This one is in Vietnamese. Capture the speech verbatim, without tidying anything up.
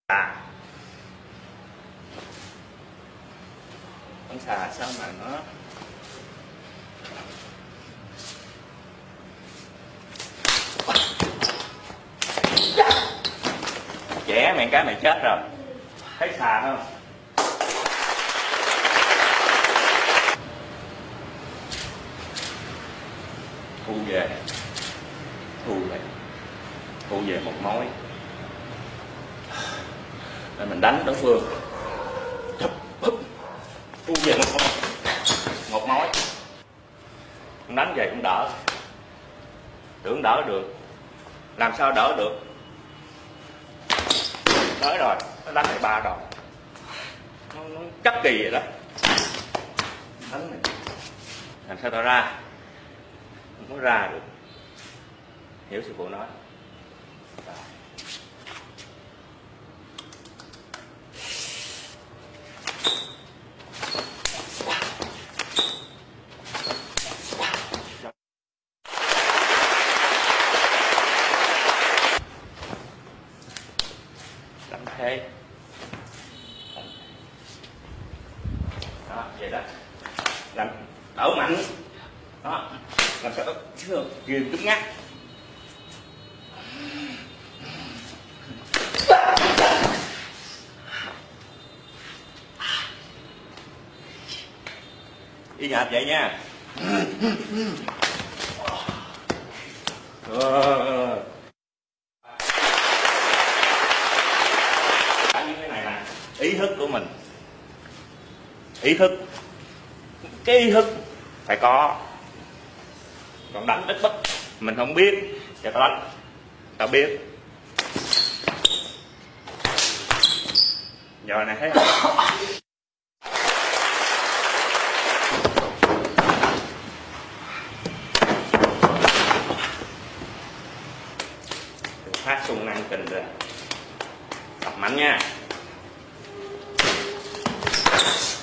À, con xà sao mà nó chẻ mẹ cái mày chết rồi, thấy xà không? Thu về, thu về, thu về một mối. Rồi mình đánh đối phương, thu về một mối, một mối. Mình đánh về cũng đỡ, tưởng đỡ được, làm sao đỡ được? Tới rồi, nó đánh lại ba đòn, nó, nó chắc kỳ vậy đó. Đánh này, làm sao tao ra? Không có ra được, hiểu sư phụ nói. Đánh thế đó, vậy đó, làm đỡ mạnh đó, làm sao chưa ghim cứng ngắc. Y hệt vậy nha. Ờ. Những cái này là ý thức của mình, ý thức, cái ý thức phải có. Còn đánh ít bất mình không biết, cho tao đánh tao biết. Giờ này thấy không? Phát xung năng kình rồi, tập mạnh nha.